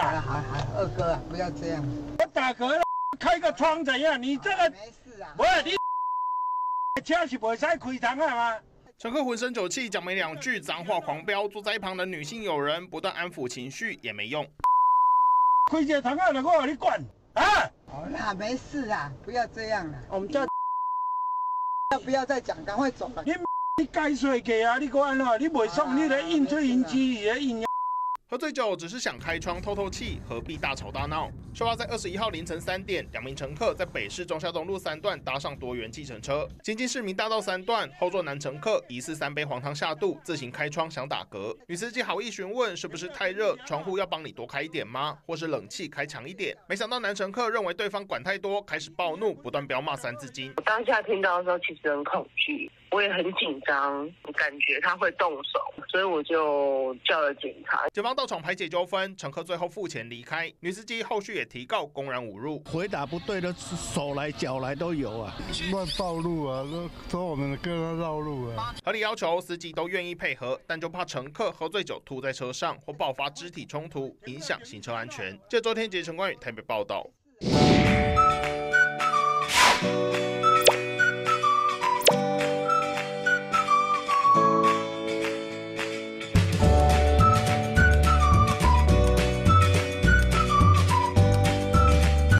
好，二哥啊，不要这样。 我打嗝了，开个窗怎样？你这个没事啊。 不是你，车是袂使开窗的吗？ 乘客浑身酒气，讲没两句，脏话狂飙。坐在一旁的女性友人不断安抚情绪也没用。 开这窗啊，我让你管啊！ 好啦，没事啦，不要这样了。我们叫不要再讲，赶快走了。 你该睡给啊！你给我安怎？你袂爽，你来应吹应机，你来应。 喝醉酒只是想开窗透透气，何必大吵大闹？事发在21号凌晨3点，2名乘客在北市忠孝东路3段搭上多元计程车，行经市民大道3段，后座男乘客疑似3杯黄汤下肚，自行开窗想打嗝。女司机好意询问是不是太热，窗户要帮你多开一点吗？或是冷气开强一点？没想到男乘客认为对方管太多，开始暴怒，不断飙骂3字经。 我当下听到的时候，其实很恐惧，我也很紧张，感觉他会动手，所以我就叫了警察。 警方到场排解纠纷，乘客最后付钱离开。女司机后续也提告公然侮辱， 回答不对的手来脚来都有啊，乱暴露啊，说我们跟他绕路啊。 合理要求司机都愿意配合，但就怕乘客喝醉酒吐在车上或爆发肢体冲突，影响行车安全。这周天杰陈冠宇台北报道。